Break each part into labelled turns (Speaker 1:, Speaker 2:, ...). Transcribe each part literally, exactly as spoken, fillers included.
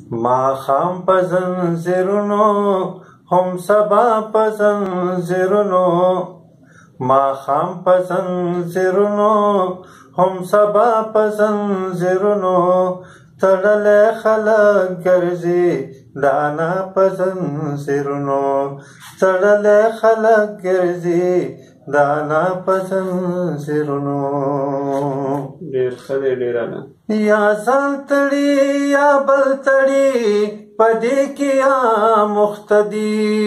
Speaker 1: ماښام په زنځیرونو هم سبا په زنځیرونو ماښام په زنځیرونو هم سبا په زنځیرونو تړلی خلک ګرځي دانا په زنځیرونو تړلی خلک ګرځي دانا په زنځیرونو
Speaker 2: ډېر ښه دی ډېره
Speaker 1: یا ځان تړي یا بل تړي په دې کې یا مختدي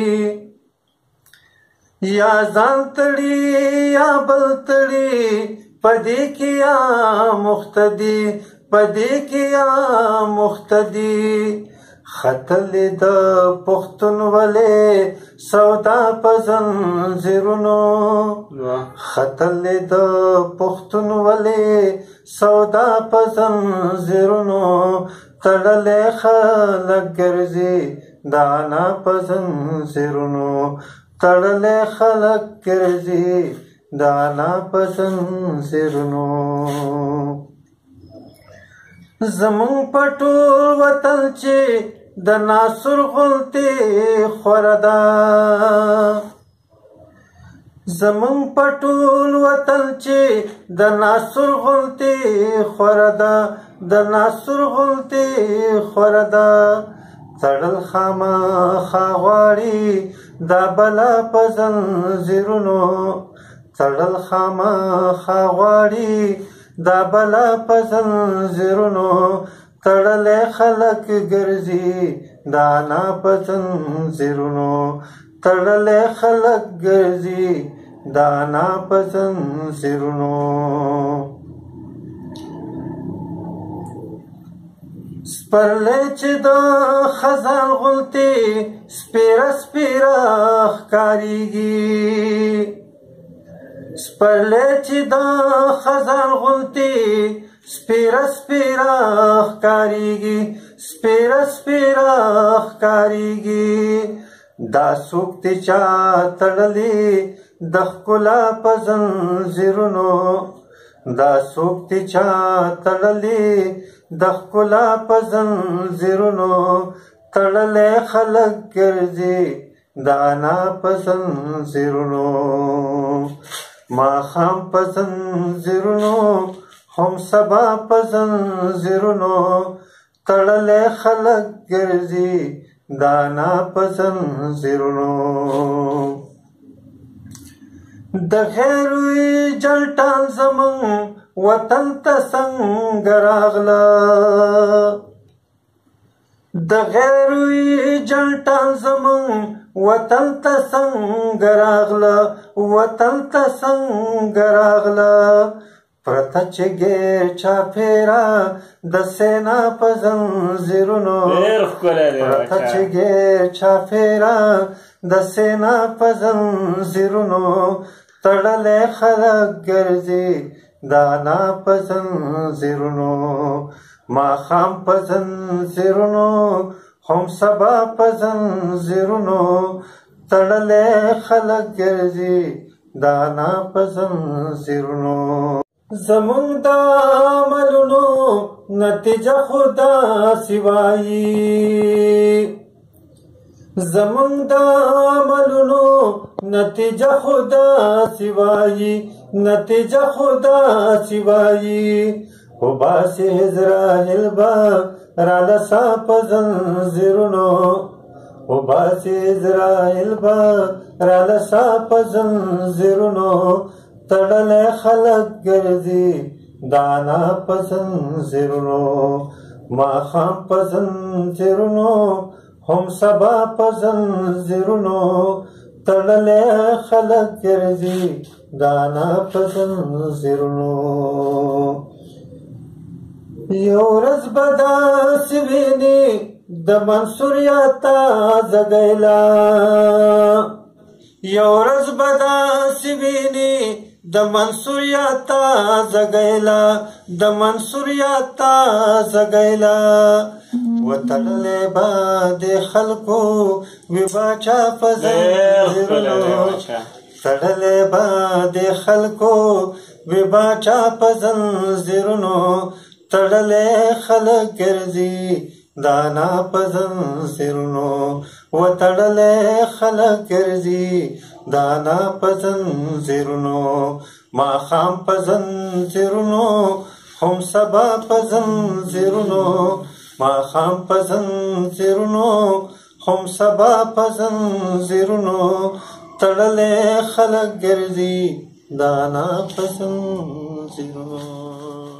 Speaker 1: یا ځان تړي یا بل تړي په دې کې یا مختدي په دې کې یا مختدي ختلې د پښتونولۍ سودا په زنځیرونو ختلې د پښتونولۍ سودا په زنځیرونو تړلی خلک ګرځي دانا په زنځیرونو تړلی خلک ګرځي دانا په زنځیرونو زمونږ په ټول وطن چې د ناصر غلطې خوره ده زمونږ په ټول وطن چې د ناصر غلطې خوره ده د ناصر غلطې خوره ده تړل خامخا غواړي دا بلا په زنځیرونو تړل خامخا غواړي دا بلا په زنځیرونو تړلی خلک ګرځي دانا په زنځیرونو تړلی خلک ګرځي دانا په زنځیرونو سپرلی چې د خزان غلطې سپیره سپیره ښکارېږي سپرلی چې د خزان غلطې سپیره سپیره ښکارېږي سپیره سپیره ښکارېږي دا څوک دی چا تړلی د ښکلا په زنځیرونو دا څوک دی چا تړلی د ښکلا په زنځیرونو تړلی خلک ګرځي دانا په زنځیرونو ماښام په زنځیرونو هم سبا په زنځیرونو تړلی خلک ګرځي دانا په زنځیرونو د غیروي جلټان زمون وطن ته څنګه راغله د غیروي جلټان زمون وطن ته څنګه راغله وطن ته څنګه راغله پرته چې ګیر چاپېره د سینا په زنځیرونو پرته چې ګیر چاپېره د سینا په زنځیرونو تړلی خلک ګرځي دانا په زنځیرونو ماښام په زنځیرونو هم سبا په زنځیرونو تړلی خلک ګرځي دانا په زنځیرونو زمونږ د عملونو نتیجه خو داسې وایي زمونږ د عملونو نتیجه خو داسې وایي نتیجه خو داسې وایي وباسي عزرایل به رالسا په زنځیرونو وباسي عزرایل به رالسا په زنځیرونو تړلی خلک ګرځي دانا په زنځیرونو ماښام په زنځیرونو هم سبا په زنځیرونو تړلی خلک ګرځي دانا په زنځیرونو یو ورځ به داسې ویني د منصور یا تازه ګیله یو ورځ به داسې ویني د منصور یا تازه ګیله د منصور یا تازه ګیله وتړلی به د خلکو وي باچا په زنځیرونو تړلی به د خلکو وي باچا په زنځیرونو تړلی خلک ګرځي دانا پزن زرنو وتړلې خلک ګرځي دانا پزن زرنو ما خام پزن زرنو هم سبا پزن زرنو ما خام پزن زرنو هم سبا پزن زرنو تړلې خلک ګرځي دانا پزن زرنو